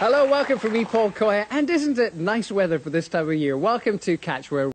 Hello, welcome from me, Paul Coy. And isn't it nice weather for this time of year? Welcome to Catchword.